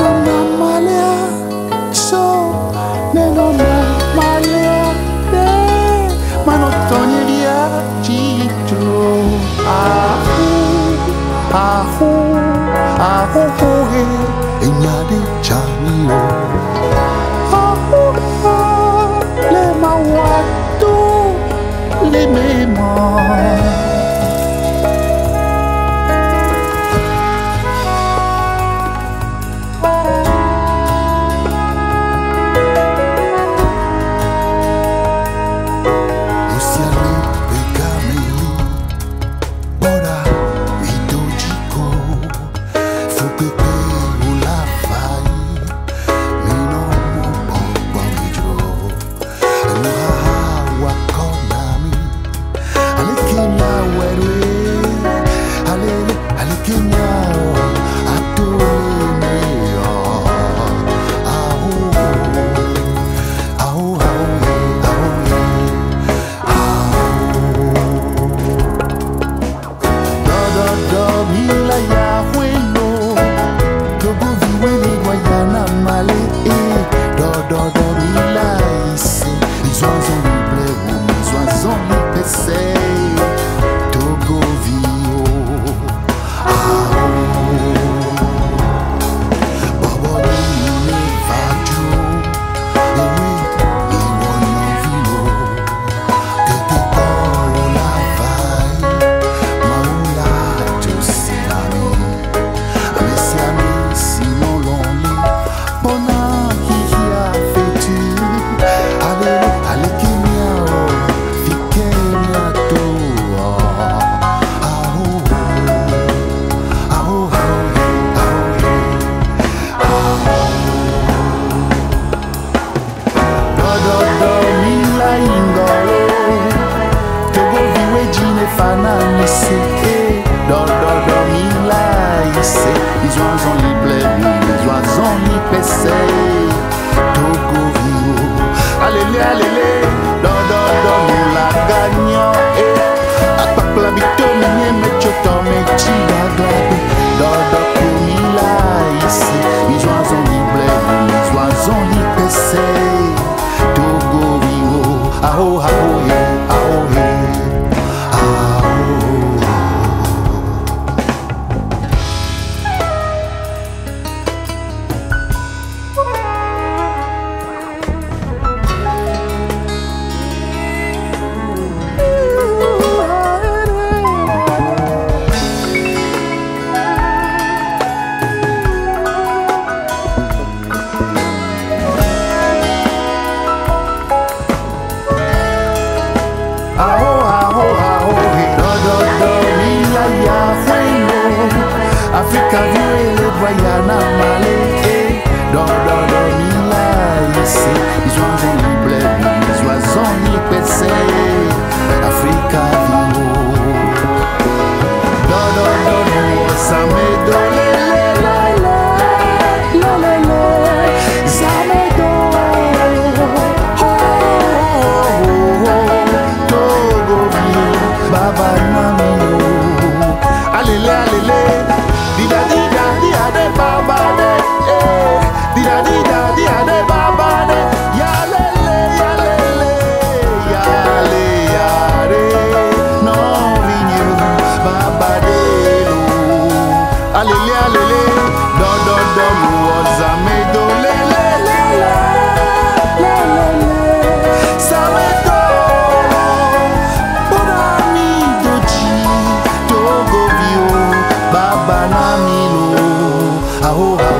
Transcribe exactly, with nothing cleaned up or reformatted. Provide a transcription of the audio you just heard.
Ahu, ahu, he, enyade chanilo. Ahu, le mawatu, le mema. Africa view le voyana malé. Do do do mila ici. Ils ont un libre, ils ont un libre Africa view. Do do do do ça me donne le le le le le le ça me donne. Oh oh oh Togo view baba nami. Allez allez. Dida dida dida de baba de, eh. Dida dida dida de baba de, ya le le ya le le ya le ya re, no vinyo baba de lo. Alele alele, do do do muoza me do le le le le le le le, sa me do, bonami doji, Togo view, baba na. Oh